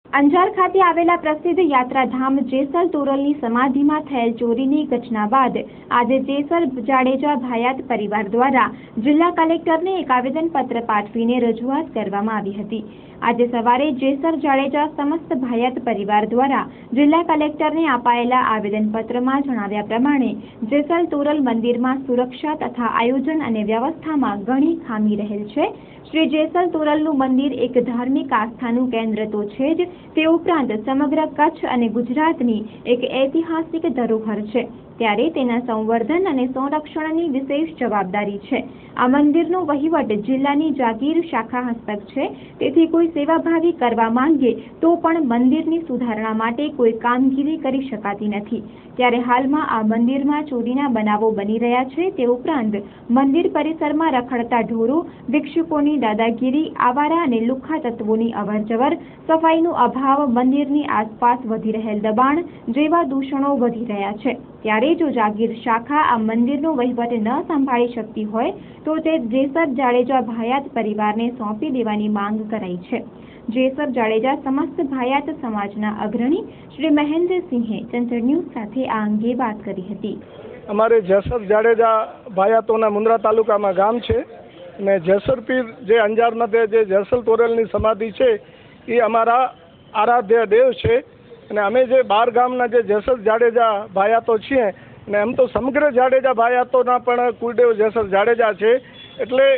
અંજાર ખાતે આવેલા પ્રસિદ્ધ યાત્રાધામ જેસલ તોરલની સમાધિમાં થયેલ ચોરીની ઘટના બાદ આજે જેસલ જાડેજા ભાયાત પરિવાર દ્વારા જિલ્લા કલેક્ટરને એક આવેદનપત્ર પાઠવીને રજૂઆત કરવામાં આવી હતી। આજે સવારે જેસલ જાડેજા સમસ્ત ભાયાત પરિવાર દ્વારા જિલ્લા કલેક્ટરને અપાયેલા આવેદનપત્રમાં જણાવ્યા પ્રમાણે જેસલ તોરલ મંદિરમાં સુરક્ષા તથા આયોજન અને વ્યવસ્થામાં ઘણી ખામી રહેલ છે। श्री जेसल तोरलनु मंदिर एक धार्मिक आस्थानु केन्द्र तो छे ज ते उपरांत समग्र कच्छ अने गुजरातनी एक ऐतिहासिक धरोहर छे, त्यारे तेना संवर्धन अने संरक्षणनी विशेष जवाबदारी छे। आ मंदिरनो वहीवट जिल्लानी जागीर शाखा हस्तक छे, तेथी कोई सेवाभावी करवा मांगे तो पण मंदिरनी सुधारणा माटे कोई कामगीरी करी शकाती नथी। त्यारे हालमां आ मंदिरमां चोरीना बनावो बनी रह्या छे। ते उपरांत मंदिर परिसरमां रखड़ता ढोरो, भिक्षुकोनी दादागीरी, आवारा अने લુખ્ખા તત્વોની અવરજવર, સફાઈનો અભાવ, મંદિરની આસપાસ વધી રહેલ દબાણ જેવા દૂષણો વધી રહ્યા છે। ત્યારે જો જાગીર શાખા આ મંદિરનો વહીવટ ન સંભાળી શકતી હોય તો તે જેસર જાડેજા ભાયાત પરિવારને સોંપી દેવાની માંગ કરાઈ છે। જેસર જાડેજા સમસ્ત ભાયાત સમાજના અગ્રણી શ્રી મહેન્દ્રસિંહે ચંચળ ન્યૂઝ સાથે આ અંગે વાત કરી હતી। અમારે જેસર જાડેજા ભાયાતોના મુન્દ્રા તાલુકામાં ગામ છે ने जेसर पीर जे अंजार मध्य जे जेसल तोरलनी समाधि है ये अमारा आराध्य देव है। अमे जे 12 गामना जे जेसल जाडेजा भायातो छीए ने एम तो समग्र जाडेजा भायातोना पण कुलदेव जेसर जाडेजा है। एटले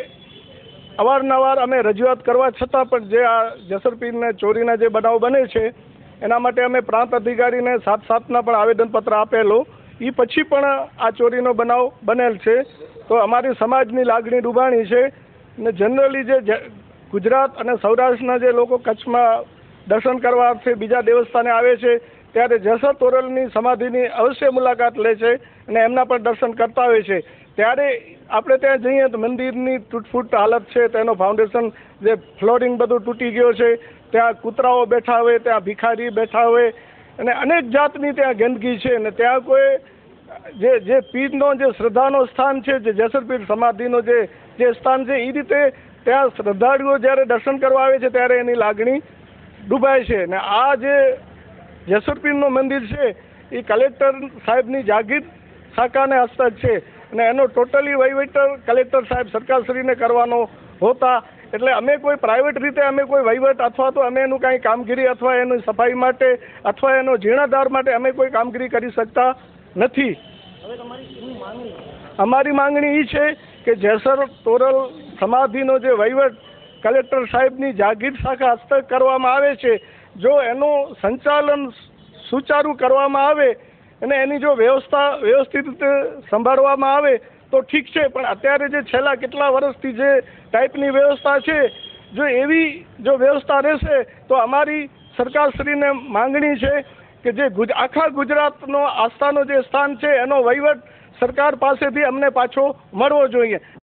अवारनवार अमे रजूआत करवा छतां पण जे आ जेसर पीरने चोरीना जे बनाव बने छे एना माटे अमे प्रांत अधिकारी ने 7/7 पण आवेदनपत्र आपेलो। ई पछी पण आ चोरीनो बनाव बनेल छे तो अमारी समाजनी लागणी डूबाणी है। ने जनरली जे गुजरात अने सौराष्ट्रना जे लोको कच्छमां दर्शन करवा अर्थे बीजा देवस्थाने आवे छे त्यारे जेसर तोरलनी समाधिनी अवश्य मुलाकात ले छे अने एमना पण दर्शन करता होय छे। त्यारे आपणे त्यां जईए तो मंदिरनी तूटफूट हालत छे, तेनो फाउंडेशन जे फ्लोरिंग बधुं तूटी गयो छे, त्यां कूतराओ बैठा होय, त्यां भिखारी बैठा होय अने अनेक जातनी त्यां गंदगी छे ने त्यां कोई जे जे पीरनो जे श्रद्धानो स्थान है, जे जेसर पीर समाधिनो जे स्थान है, ई रीते त्या श्रद्धाळुओ ज्यारे दर्शन करवा आवे छे त्यारे एनी लागणी डूबाय छे। ने आ जे जेसर पीरनो मंदिर है ई कलेक्टर साहेबनी जागीर शाखाने हस्तक है ने एनो टोटली वहीवट कलेक्टर साहेब सरकारश्रीने करवानो होता। એટલે અમે કોઈ પ્રાઇવેટ રીતે અમે કોઈ વહીવટ અથવા તો અમે એનું કાંઈ કામગીરી અથવા એની સફાઈ માટે અથવા એનો જીર્ણોદ્ધાર માટે અમે કોઈ કામગીરી કરી શકતા નથી। અમારી માંગણી એ છે કે જેસર તોરલ સમાધિનો જે વહીવટ કલેક્ટર સાહેબની જાગીર શાખા હસ્તક કરવામાં આવે છે, જો એનું સંચાલન સુચારુ કરવામાં આવે અને એની જો વ્યવસ્થા વ્યવસ્થિત રીતે સંભાળવામાં આવે तो ठीक है। पण अत्यारे जे छेल्ला केटला वर्षथी जे टाइपनी व्यवस्था है जो एवी जो व्यवस्था रहेशे तो अमारी सरकारश्रीने मांगणी है कि जे आखा गुजरातनो आस्थानो जे स्थान है एनो वहीवट सरकार पासेथी अमने पाछो मळवो जोईए।